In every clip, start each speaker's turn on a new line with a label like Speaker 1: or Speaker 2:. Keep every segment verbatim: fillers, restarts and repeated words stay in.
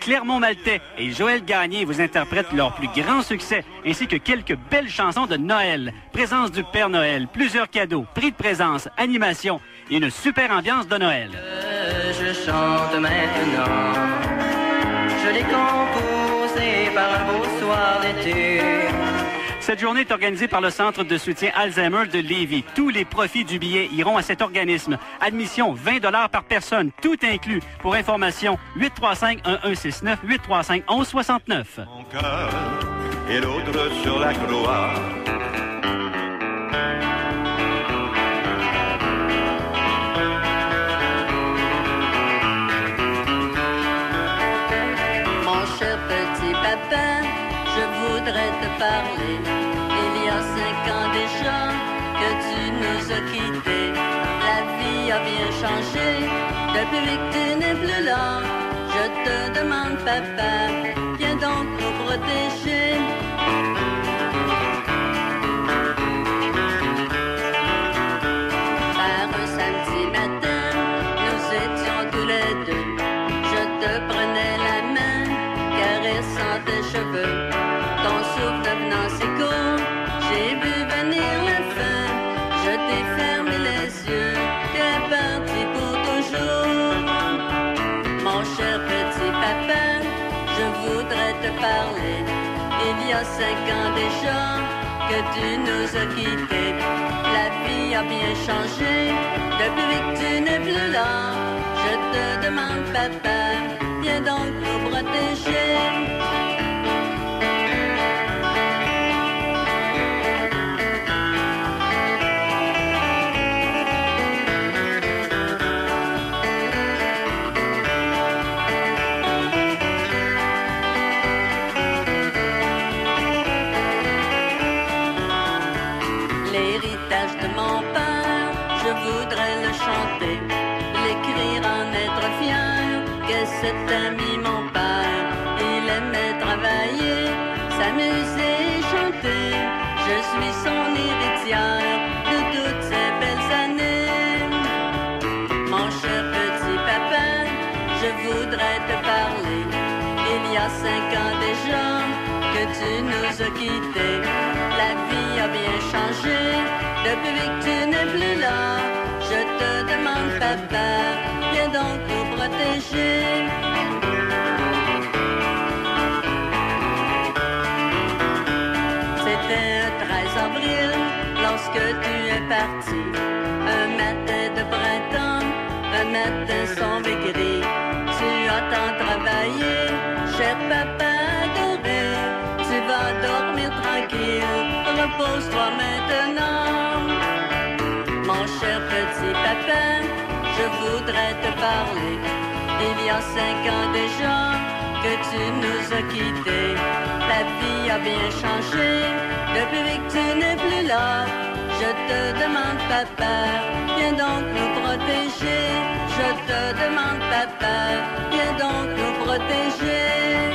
Speaker 1: Clermont-Maltais et Joël Gagné vous interprètent leurs plus grands succès, ainsi que quelques belles chansons de Noël. Présence du Père Noël, plusieurs cadeaux, prix de présence, animation et une super ambiance de Noël.
Speaker 2: Je chante maintenant, je l'ai composé par un beau soir d'été.
Speaker 1: Cette journée est organisée par le Centre de soutien Alzheimer de Lévis. Tous les profits du billet iront à cet organisme. Admission vingt dollars par personne, tout inclus. Pour information, huit trois cinq un un six neuf, huit trois cinq un un six neuf.
Speaker 3: Mon cœur et l'autre sur la croix.
Speaker 4: Mon cher petit papa, je voudrais te parler. Il y a cinq ans déjà que tu nous as quittés. La vie a bien changé depuis que tu n'es plus là. Je te demande, papa, viens donc nous protéger. Par un samedi matin, nous étions tous les deux. Je te prenais la main, caressant tes cheveux. Ton souffle devenant si court, j'ai vu venir la fin. Je t'ai fermé les yeux, t'es parti pour toujours. Mon cher petit papa, je voudrais te parler. Il y a cinq ans déjà que tu nous as quittés. La vie a bien changé depuis que tu n'es plus là. Je te demande, papa, viens donc nous protéger. L'héritage de mon père, je voudrais le chanter, l'écrire en être fier, que cet ami mon père, il aimait travailler, s'amuser et chanter. Je suis son héritière de toutes ces belles années. Mon cher petit papa, je voudrais te parler. Il y a cinq ans déjà que tu nous as quittés. La vie a bien changé depuis que tu n'es plus là. Je te demande, papa, viens donc nous protéger. C'était un treize avril lorsque tu es parti. Un matin de printemps, un matin sombre et gris. Tu as tant travaillé, cher papa adoré. Tu vas dormir tranquille, repose-toi maintenant. Mon cher petit papa, je voudrais te parler. Il y a cinq ans déjà que tu nous as quittés. La vie a bien changé depuis que tu n'es plus là. Je te demande, papa, viens donc nous protéger. Je te demande, papa, viens donc nous protéger.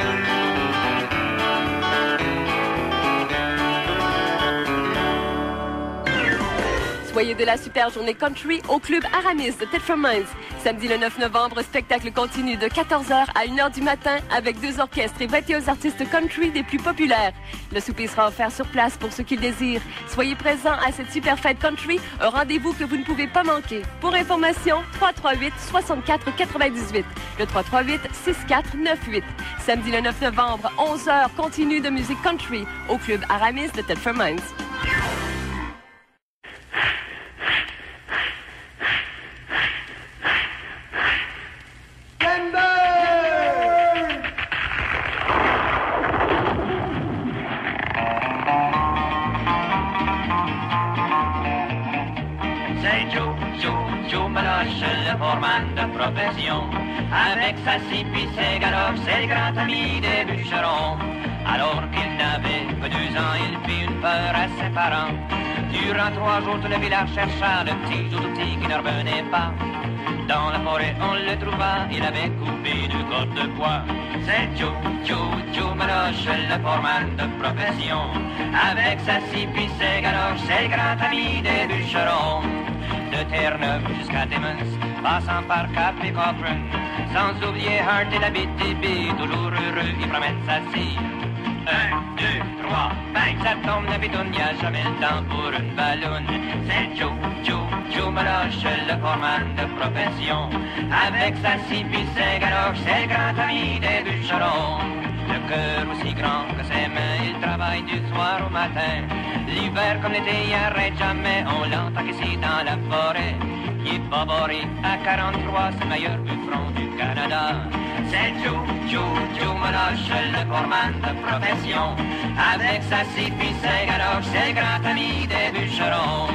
Speaker 5: Soyez de la super journée country au club Aramis de Thetford Mines. Samedi le neuf novembre, spectacle continue de quatorze heures à une heure du matin avec deux orchestres et vingt et un artistes country des plus populaires. Le souper sera offert sur place pour ceux qui le désirent. Soyez présents à cette super fête country, un rendez-vous que vous ne pouvez pas manquer. Pour information, trois trois huit, soixante-quatre quatre-vingt-dix-huit, le trois trois huit, six quatre neuf huit. Samedi le neuf novembre, onze heures, continue de musique country au club Aramis de Thetford Mines.
Speaker 6: De profession, avec sa scie puis ses galops, c'est le grand ami des bûcherons. Alors qu'il n'avait que deux ans, il fit une peur à ses parents. Durant trois jours, tout le village chercha le petit tout petit qui ne revenait pas. Dans la forêt, on le trouva, il avait coupé deux cordes de bois. C'est Joe, Joe, Joe Maloche, le foreman de profession. Avec sa scie puis ses galops, c'est le grand ami des bûcherons. De Terre-Neuve jusqu'à Timmins, passant par Cap et Cochrane, sans oublier Hart et la B T B, toujours heureux, ils promènent sa cire. Un, deux, trois, bang, ça tombe la bitoune, y'a jamais le temps pour une balloune. C'est Joe, Joe, Joe Meloche, le foreman de profession. Avec sa scie puis ses galoches, c'est le grand ami des bûcherons. Le cœur aussi grand que ses mains, il travaille du soir au matin. L'hiver comme l'été, il arrête jamais, on l'entend ici dans la forêt. Il est favoré à quarante-trois, c'est le meilleur bûcheron du Canada. C'est Joe, Joe, Joe Meloche, le foreman de profession. Avec sa scie puis ses galoches, c'est le grand ami des bûcherons.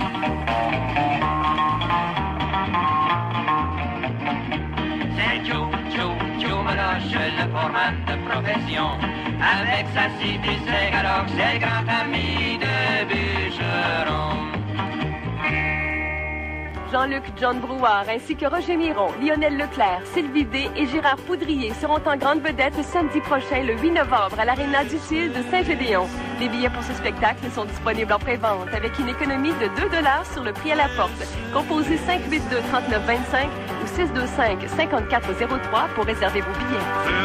Speaker 6: C'est Joe, Joe, Joe Meloche, le foreman de profession. Avec sa scie puis ses galoches, c'est le grand ami des bûcherons.
Speaker 5: Jean-Luc John Brouard ainsi que Roger Miron, Lionel Leclerc, Sylvie D et Gérard Poudrier seront en grande vedette samedi prochain, le huit novembre, à l'Aréna du Cil de Saint-Gédéon. Les billets pour ce spectacle sont disponibles en pré-vente avec une économie de deux dollars sur le prix à la porte. Composez cinq huit deux, trente-neuf vingt-cinq ou six deux cinq, cinquante-quatre zéro trois pour réserver vos billets.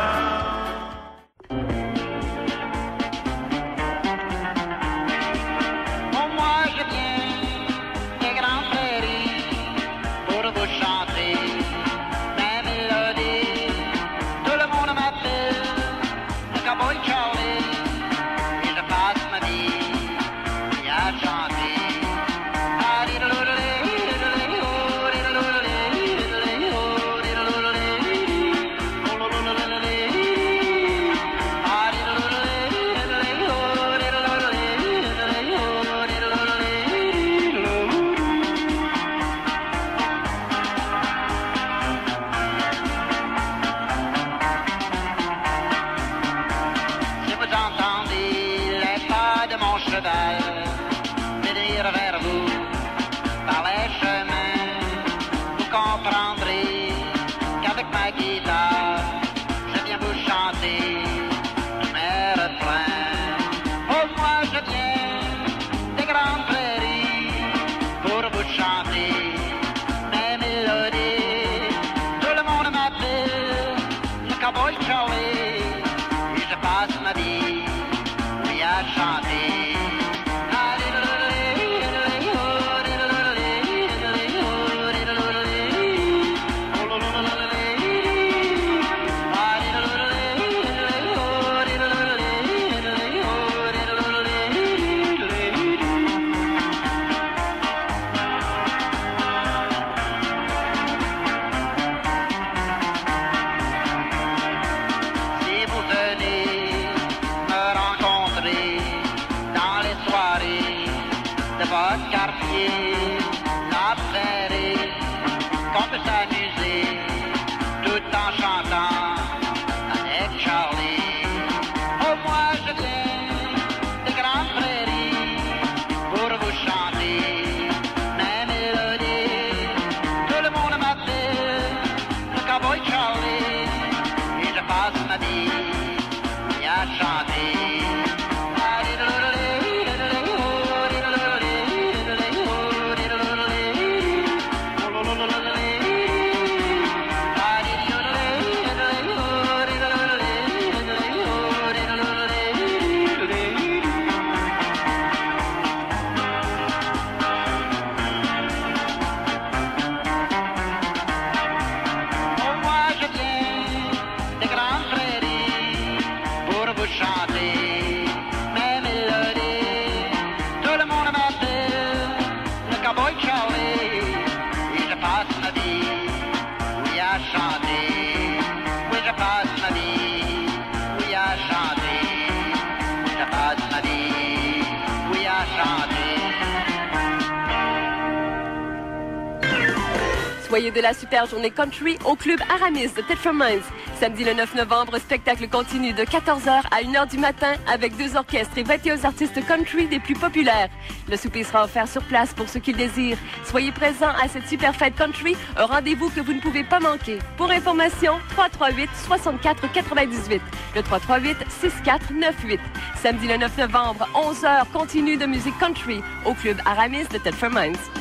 Speaker 5: Soyez de la super journée country au club Aramis de Thetford Mines. Samedi le neuf novembre, spectacle continue de quatorze heures à une heure du matin avec deux orchestres et vingt-et-un artistes country des plus populaires. Le souper sera offert sur place pour ceux qui le désirent. Soyez présents à cette super fête country, un rendez-vous que vous ne pouvez pas manquer. Pour information, trois trois huit, soixante-quatre quatre-vingt-dix-huit. Le trois trois huit, six quatre neuf huit. Samedi le neuf novembre, onze heures, continue de musique country au club Aramis de Thetford Mines.